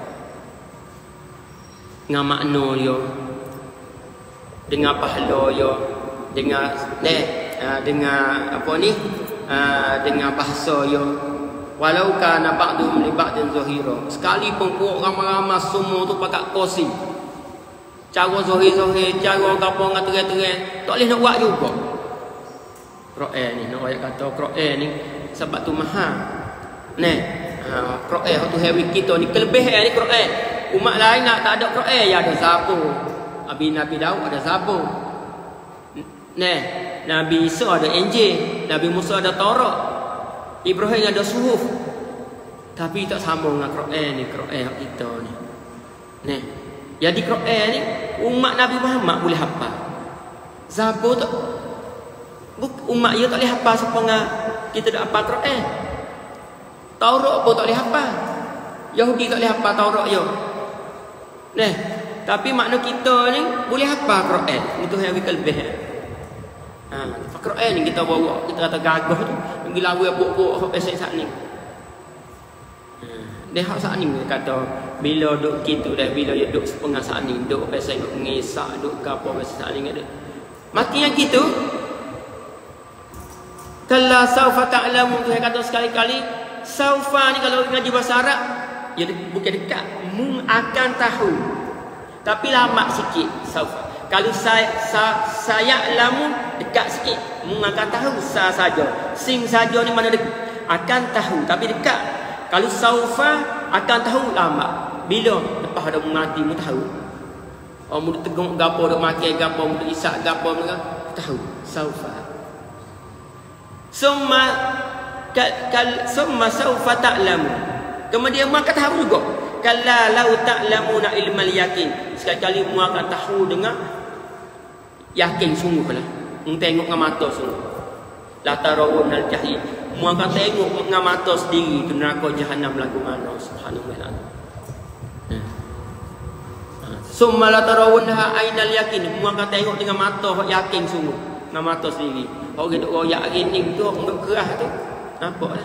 Dengan makna dia, dengan pahala dia, dengan eh dengan apa ni? Dengan bahasa dia. Walau kana ba'dhum li ba'din zahira. Sekalipun puak ramai-ramai semua tu pakai kursi. Cara zahir-zahir, cara gapo dengan terang-terang, tak boleh nak buat juga. Quran ni, nak ayat kata Quran ni sebab tu mahal. Nah, ha, Quran tu hewi kita ni kelebihan ni Quran. Umat lain nak tak ada Quran ya ada Zabur. Nabi Nabi Daud ada Zabur. Nah, Nabi Isa ada Injil, Nabi Musa ada Taurat, Ibrahim ada Suhuf. Tapi tak sambung dengan Quran ni, Quran kita ni. Nah, jadi Quran ni umat Nabi Muhammad boleh hafal. Zabur tak umat dia tak boleh hafal sepengah kita dak hafal Quran. Taurat pun tak boleh hafal. Yahudi tak boleh hafal Taurat yo. Nah, tapi makna kita ni boleh hafal Quran. Itu yang kelebihan. Ha, Quran ni kita bawa, kita kata gagah tu. Pergi lagu buat-buat hak esok sat ni. Ha, dia hak sat ni kata bila duk gitu dah, bila dia duk sepengah sat ni, duk esok duk ngisak, duk gapo esok sat ni ada. Mati yang gitu. Kalla saufa ta'lamu, tu kata sekali-kali saufa ni kalau ngaji bahasa Arab ya bukan dekat, mung akan tahu. Tapi lama sikit saufa. Kalau saya sa, saya lamu dekat sikit, mung akan tahu sa saja. Sing saja ni mana dekat, akan tahu tapi dekat. Kalau saufa akan tahu lama. Bila lepas ada mati mu tahu. Oh mu tegong gapo dok makan gapo mu isak gapo mu tahu. Saufa. Summa kal, kal summa saufa ta'lamu. Kemudian mu akan tahu juga. Kalla lau ta'lamuna ilmal yakin. Sekali-kali mu akan tahu dengan yakin sungguhlah. Mu tengok dengan mata sungguh. La tarawun al-jahim. Mu akan tengok dengan mata sendiri tu neraka jahanam lagu mana. Subhanallah. Summa la tarawunha ainal yakin. Mu akan tengok dengan mata yakin sungguh. Dengan mata sendiri. Orang duk royak gini tu, orang duk kerah tu. Nampaklah.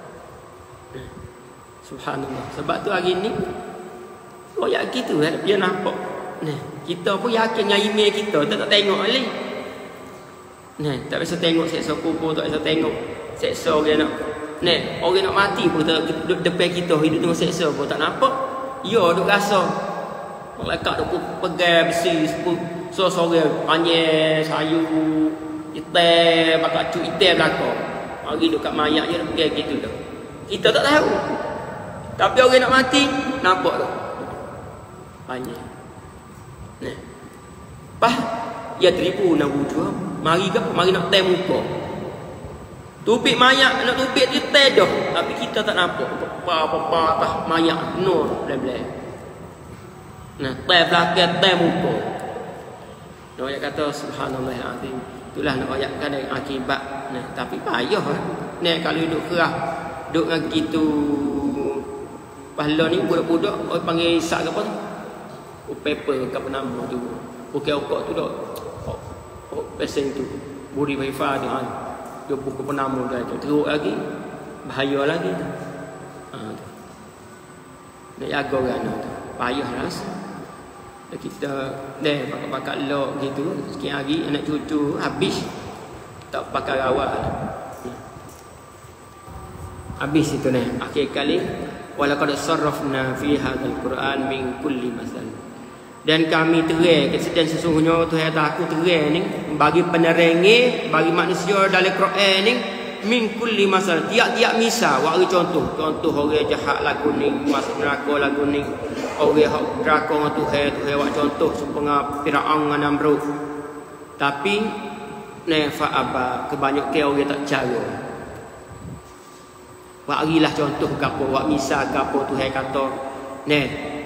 Subhanallah. Sebab tu hari ni royak gitu kan dia nampak. Nah, kita pun yakin dengan email kita, tak tak tengok lagi. Nah, tak biasa tengok seksa kubur, tak biasa tengok seksa orang nak. Nah, orang nak mati pun tak duduk depan kita, hidup tengok seksa pun tak nampak. Ya, duk rasa. Malaikat duk pegang besi, sorang-sorang panjang sayu, hitam, bakal cu hitam belakang. Hari duk kat mayat je duk pegang gitu dah. Kita tak tahu. Tapi orang nak mati, nampak tak? Banyak. Nah. Pah, ya tribu nak wujud. Mari ke mari nak tem muka. Tupik mayat, nak tupik dia tem dah. Tapi kita tak nampak. Apa-apa atas mayat nur bleh-bleh. Nah, tem belakang tem muka. Nak ayat kata subhanallah azim. Itulah nak ayatkan dari akibat. Nah, tapi payah lah. Nah, kalau duduk kerah, duduk dengan gitu pahala ni budak-budak orang panggil isak ke apa tu? Oh, paper ke apa nama tu. Okey-okok tu dak. Oh, oh pesen tu. Buri wifi dia kan. Dia buku penama dia tu. Teruk lagi. Bahaya lagi tu. Ha tu. Nak jaga kan tu. Payah ras. Kita dah pakai-pakai lock gitu. Sekian hari anak cucu habis tak pakai rawat. Habis itu ni. Akhir kali walaqad sarrafna fi hadzal Qur'an min kulli masal. Dan kami terang dan sesungguhnya Tuhan aku terang ni bagi penerangi bagi manusia dalam Quran ni min kulli masal. Tiap-tiap misal wak contoh. Contoh orang jahat lagu ni, masuk neraka lagu ni. Orang hak neraka dengan Tuhan, Tuhan wak contoh supaya Firaun dengan Namrud. Tapi ne fa aba kebanyakan orang tak cara. Wak arilah contoh gapo, wak misal gapo Tuhan kata, ne.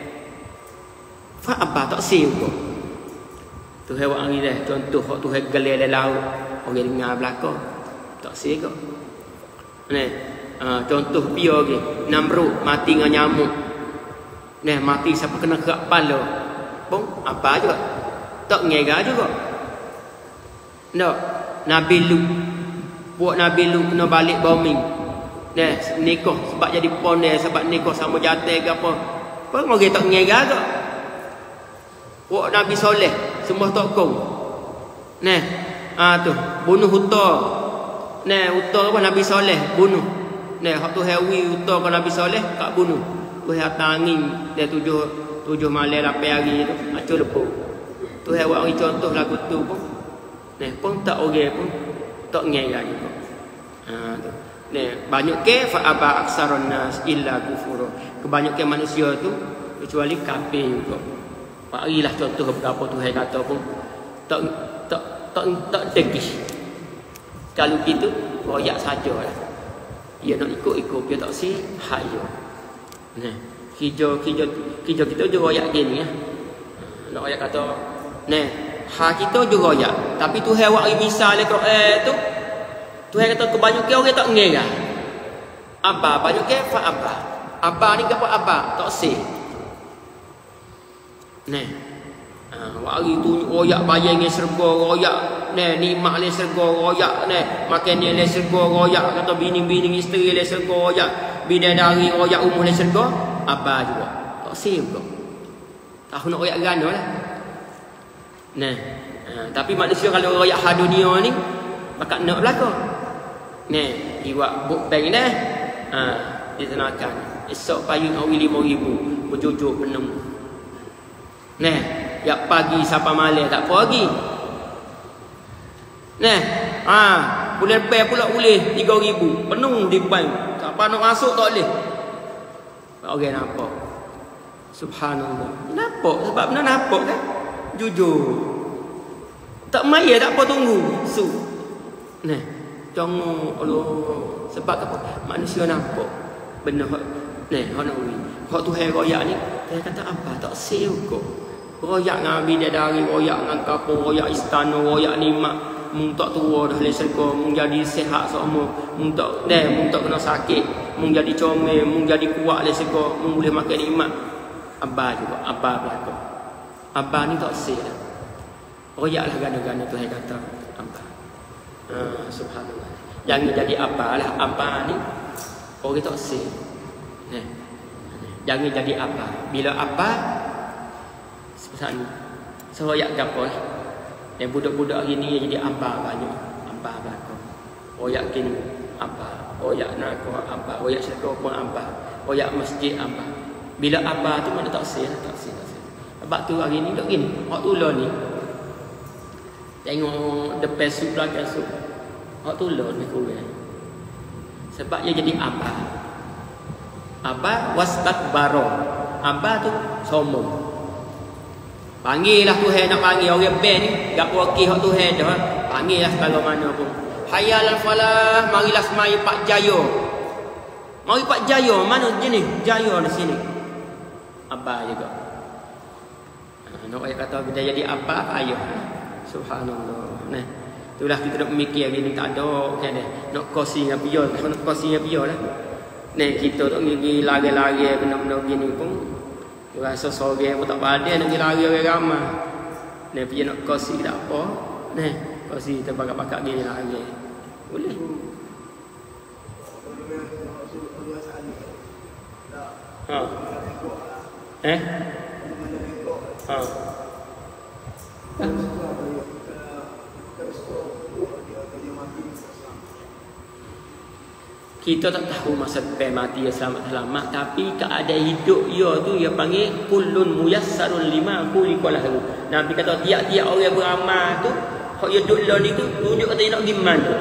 Fa apa tak siu kok. Tuhan wak arilah contoh hak Tuhan gelar dalam laut, orang dengar belaka. Tak siu kok. Ne. Ha, contoh dia lagi, Namrud mati dengan nyamuk. Ne, mati siapa kena kerak kepala. Pun apa juga. Tak ngega juga. Ndak. Nabi Lut. Buat Nabi Lut kena balik bombing. Nah, nikah sebab jadi pondek sebab nikah sama jatuh ke apa. Apa orang tak ngera tak? Wak Nabi Soleh semua tokong. Nah, ah tu bunuh huta. Nah, huta apa Nabi Soleh bunuh. Nah, hak tu hewi huta ke Nabi Soleh tak bunuh. Tu hai angin dia tujuh tujuh malam lapan hari tu acur lepuh. Tu hai wak contoh lagu tu pun. Nah, pun tak orang pun tak ngera juga. Ah tu. Ni banyak ke fa aba aksarun nas illa kufur. Kebanyakan manusia tu kecuali kafir juga. Parilah contoh berapa Tuhan kata pun tak tak tak tak degis. Kalau gitu royak sajalah. Dia nak ikut-ikut dia tak si hayo. Nah, hijau hijau hijau kita juga royak gini ya. Nak royak kata, nah, ha kita juga royak. Tapi Tuhan wak misal Al-Quran tu Tuhan kata kebanyakan orang tak ngira. Apa? Banyakan fa apa? Apa ni apa apa? Tak sih. Nah. Ah, hari tu royak bayang dengan serga royak. Nah, nikmat le serga royak nah. Makan dia le serga royak kata bini-bini isteri le serga royak. Bidadari royak umur le serga. Apa juga? Tak sih juga. Tahu nak royak gana lah. Nah. Ah, tapi manusia kalau royak ha dunia ni bakal nak belaka. Ni, iwak buk bank dah. Ha, ditenakan. Esok pagi nak lima ribu, berjujuk penuh. Nah, yak pagi sampai malam tak apa lagi. Nah, ha, bulan depan pula boleh tiga ribu, penuh di bank. Siapa nak masuk tak boleh. Orang nampak. Subhanallah. Nampak sebab benar nampak kan? Jujur. Tak maya tak apa tunggu. Su. Nah, jangan Allah sebab apa? Manusia nampak. Benar. Nah, hak nak wi. Hak Tuhan royak ni, dia kata apa? Tak sel kok. Royak dengan bidadari, royak dengan kapung, royak istana, royak nikmat. Mung tak tua dah le seko, mung jadi sihat semua. Mung tak dah, mung tak kena sakit, mung jadi comel, mung jadi kuat le seko, mung boleh makan nikmat. Abah juga, abah belaka. Abah ni tak sel dah. Royaklah gana-gana Tuhan kata abah. Ha, subhanallah. Jangan jadi abah lah, abah ni orang tak sel. Nah. Jangan jadi abah. Bila abah sebesar ni. Seroyak gapo lah. Yang budak-budak hari ni jadi abah banyak. Abah belaka. Royak kin abah. Royak nak ko abah. Royak syekh pun abah. Royak masjid abah. Bila abah tu mana tak sel, tak sel, tak sel. Sebab tu hari ni dok gini. Hak tulah ni. Tengok depan sup belakang sup. Hak tulah ni kurang. Sebab dia jadi abah. Abah wastakbaro. Abah tu sombong. Panggillah Tuhan nak panggil orang ben ni, gak wakil hak Tuhan dah. Panggillah segala mana pun. Hayal falah, marilah semai Pak Jaya. Mari Pak Jaya, mana je ni? Jaya di sini. Abah juga. Ha, nak ayat kata kita jadi apa ayah. Subhanallah. Nah, itulah kita nak mikir hari ni tak ada kan dia. Nak kosi dengan pion, nak kosi dengan pion lah. Nih kita tak pergi lari-lari benda-benda gini pun rasa sorang pun tak padan nak pergi lari orang ramai. Nih pergi nak kosi tak apa. Nih kosi kita pakak-pakak gini lari. Boleh. Ha. Eh? Ha. Kita tak tahu masa depan mati ya selamat-selamat, tapi keadaan hidup dia tu dia panggil kullun muyassarun lima khuliqa lahu. Nabi kata tiap-tiap orang beramal tu hak dia duduk lah ni tu tunjuk kata dia nak pergi mana.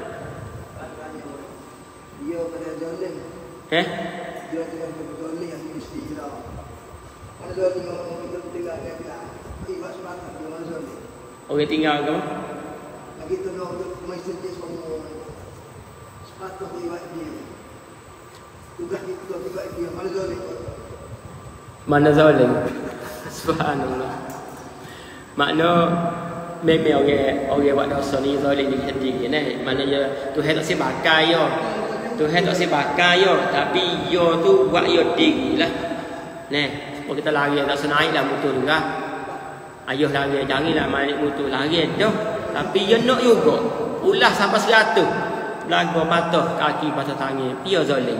Dia kena zalim. Eh? Dia kena zalim yang mesti dia. Ada zalim yang tinggal dia bilang, "Ibu semangat dia mana zalim." Orang tinggal ke apa? Lagi tu nak masjid semua. Patut diwak dia. Tugas kita juga dia mana zalim. Mana zalim? Subhanallah. Makna memang orang orang buat dosa ni zalim diri sendiri nah. Maknanya Tuhan tak sebakai yo. Tuhan tak sebakai yo, tapi yo tu buat yo dirilah. Nah, kalau kita lari tak senaiklah motor juga. Ayuh lari jarilah malik motor lari dah. Tapi yo nak juga. Ulah sampai seratus. Lagu patah kaki patah tangan dia zalim.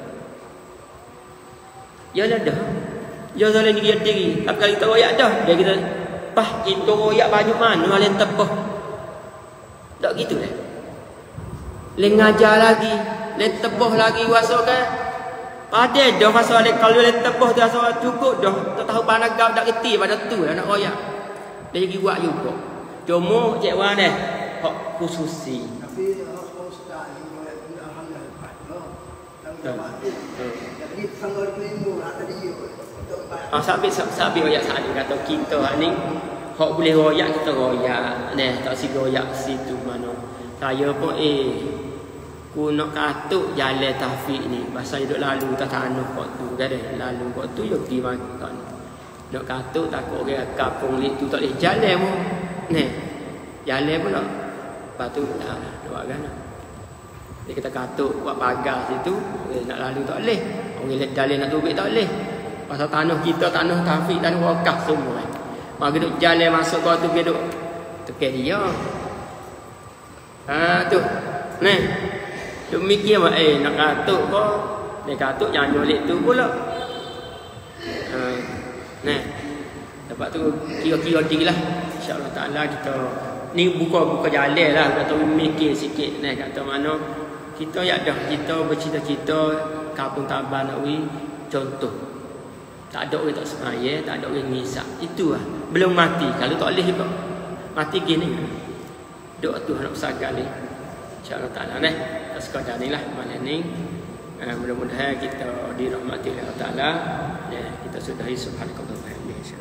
Ya dah dah. Dia zalim diri diri. Tapi kalau kita royak dah, dia kita pah kita royak banyak mana lain tepah. Tak gitu dah. Lain ngajar lagi, lain tepah lagi wasa kan. Ada dah masa lain kalau lain tepah tu rasa cukup dah. Tak tahu pandang kau tak reti pada tu lah nak royak. Dia jadi buat juga. Cuma cik wan dah hak khususi. Tapi jadi sangat kelimu lah tadi. Ah sampai sampai royak saat ni kata kita ni hak boleh royak kita royak. Nah, tak si royak situ mana. Saya pun eh ku nak katuk jalan Taufik ni. Pasal duduk lalu tak tanah waktu kan dah. Lalu waktu yo pergi makan. Nak katuk takut orang kampung ni tu tak boleh jalan pun. Nah. Jalan pun nak. Lepas tu dah buat kan. Dia kata katuk buat pagar situ, eh, nak lalu tak boleh. Orang lihat jalan nak tubik tak boleh. Pasal tanah kita, tanah Taufik, tanah wakaf semua kan. Maka duduk jalan masuk kau tu, duduk tekan dia. Ha tu. Ni. Duk mikir mak eh nak katuk kau. Dia katuk jangan nyolek tu pula. Ha. Nah. Lepas tu kira-kira tinggilah. Insya-Allah Taala kita ni buka-buka jalan lah. Kata mikir sikit nah kata mana kita ya dah kita bercita-cita kampung Tabah nak wi contoh. Tak ada orang tak semaya, tak ada orang ngisap. Itulah belum mati. Kalau tak boleh pun mati gini. Doa tu nak besar kali. Insya-Allah Taala nah. Tak sekadar ni lah malam ni Uh, mudah-mudahan kita dirahmati oleh Allah Taala. Ya, kita sudahi subhanallahi wa bihamdihi.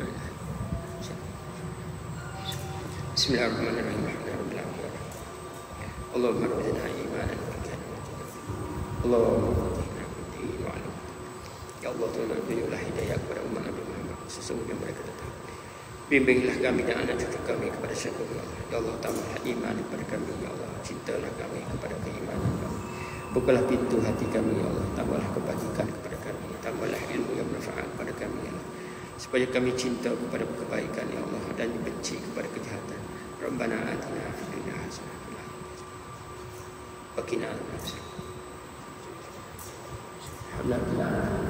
Bismillahirrahmanirrahim. Allahumma rabbina imanan wa Allahumma ya Allah Tuhan, berilah hidayah kepada umat Nabi Muhammad sesungguhnya mereka tetap. Bimbinglah kami dan anak cucu kami kepada syukur ya Allah. Ya Allah, tambahlah iman kepada kami ya Allah. Cintalah kami kepada keimanan ya Allah. Bukalah pintu hati kami ya Allah. Tambahlah kebajikan kepada kami. Tambahlah ilmu yang bermanfaat kepada kami ya Allah. Supaya kami cinta kepada kebaikan ya Allah dan benci kepada kejahatan. Rabbana atina fid dunya hasanah wa qina adzabannar. Alhamdulillah.